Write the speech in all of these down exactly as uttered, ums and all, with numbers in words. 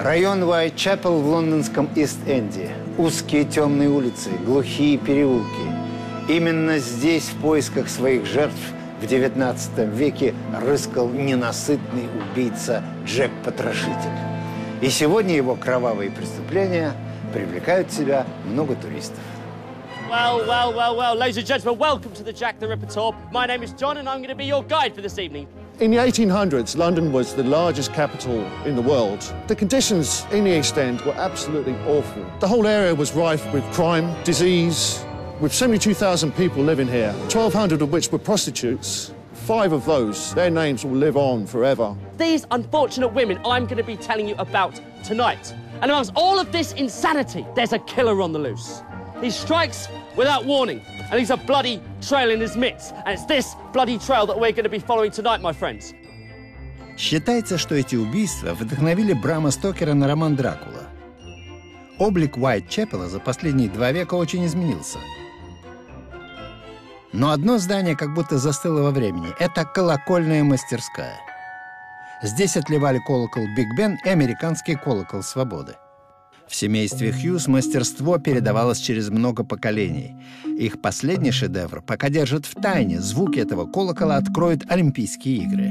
Район Уайтчепел в лондонском Ист-Энде. Узкие темные улицы, глухие переулки. Именно здесь в поисках своих жертв в девятнадцатом веке рыскал ненасытный убийца Джек Потрошитель. И сегодня его кровавые преступления привлекают в себя много туристов. Well, well, well, well, ladies and gentlemen, welcome to the Jack the Ripper tour. My name is John and I'm going to be your guide for this evening. In the eighteen hundreds, London was the largest capital in the world. The conditions in the East End were absolutely awful. The whole area was rife with crime, disease, with seventy-two thousand people living here, twelve hundred of which were prostitutes. Five of those, their names will live on forever. These unfortunate women I'm going to be telling you about tonight. And amongst all of this insanity, there's a killer on the loose. He strikes without warning, and he's a bloody trail in his midst. And it's this bloody trail that we're going to be following tonight, my friends. Считается, что эти убийства вдохновили Брама Стокера на роман «Дракула». Облик Уайтчепела за последние два века очень изменился. Но одно здание как будто застыло во времени. Это колокольная мастерская. Здесь отливали колокол Биг Бен и американский колокол свободы. В семействе Хьюз мастерство передавалось через много поколений. Их последний шедевр пока держат в тайне. Звуки этого колокола откроют Олимпийские игры.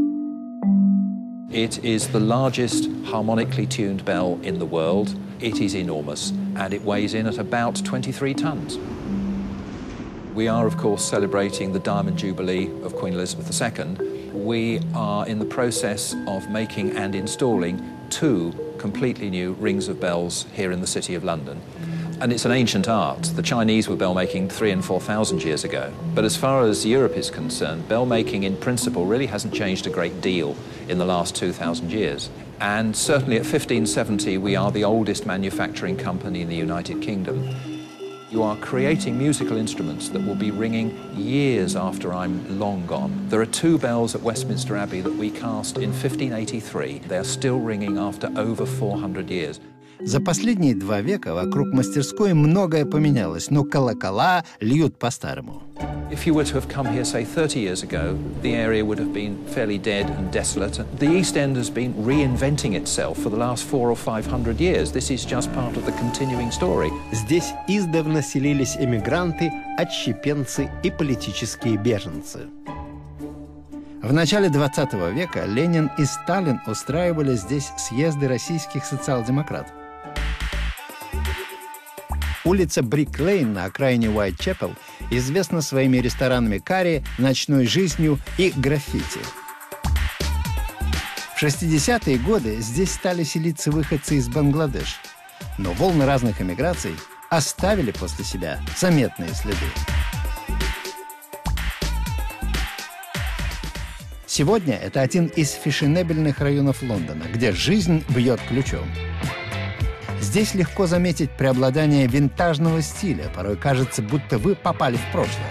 It is the largest harmonically tuned bell in the world. It is enormous, and it weighs in at about twenty-three tons. We are, of course, celebrating the Diamond Jubilee of Queen Elizabeth the Second. We are in the process of making and installing two completely new rings of bells here in the City of London. And it's an ancient art. The Chinese were bell making three and four thousand years ago. But as far as Europe is concerned, bell making in principle really hasn't changed a great deal in the last two thousand years. And certainly at fifteen seventy, we are the oldest manufacturing company in the United Kingdom. You are creating musical instruments that will be ringing years after I'm long gone. There are two bells at Westminster Abbey that we cast in fifteen eighty-three. They are still ringing after over four hundred years. За последние два века вокруг мастерской многое поменялось, но колокола льют по-старому. If you were to have come here, say, thirty years ago, the area would have been fairly dead and desolate. The East End has been reinventing itself for the last four or five hundred years. This is just part of the continuing story. Здесь издавна селились эмигранты, отщепенцы и политические беженцы. В начале двадцатого века Ленин и Сталин устраивали здесь съезды российских социал-демократов. Улица Брик-Лейн на окраине Уайтчепел известна своими ресторанами карри, ночной жизнью и граффити. В шестидесятые годы здесь стали селиться выходцы из Бангладеш, но волны разных эмиграций оставили после себя заметные следы. Сегодня это один из фешенебельных районов Лондона, где жизнь бьет ключом. Здесь легко заметить преобладание винтажного стиля. Порой кажется, будто вы попали в прошлое.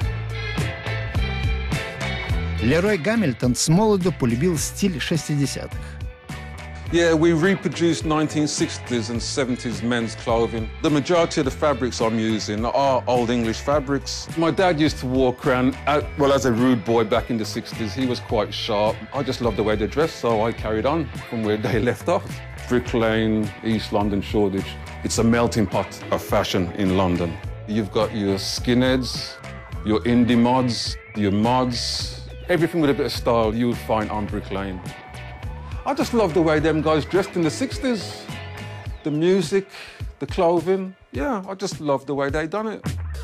Лерой Гамильтон с молоду полюбил стиль шестидесятых. Yeah, we reproduced nineteen sixties and seventies men's clothing. The majority of the fabrics I'm using are Old English fabrics. My dad used to walk around, uh, well, as a rude boy back in the sixties, he was quite sharp. I just loved the way they dressed, so I carried on from where they left off. Brick Lane, East London, Shoreditch. It's a melting pot of fashion in London. You've got your skinheads, your indie mods, your mods. Everything with a bit of style you would find on Brick Lane. I just love the way them guys dressed in the sixties. The music, the clothing. Yeah, I just love the way they done it.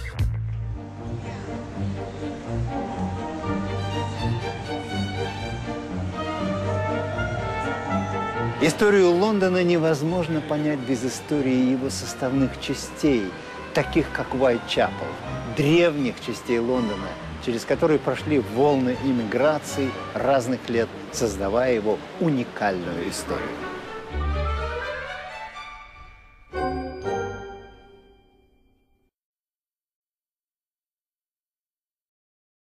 Историю Лондона невозможно понять без истории его составных частей, таких как Уайтчепел, древних частей Лондона, через которые прошли волны иммиграций разных лет, создавая его уникальную историю.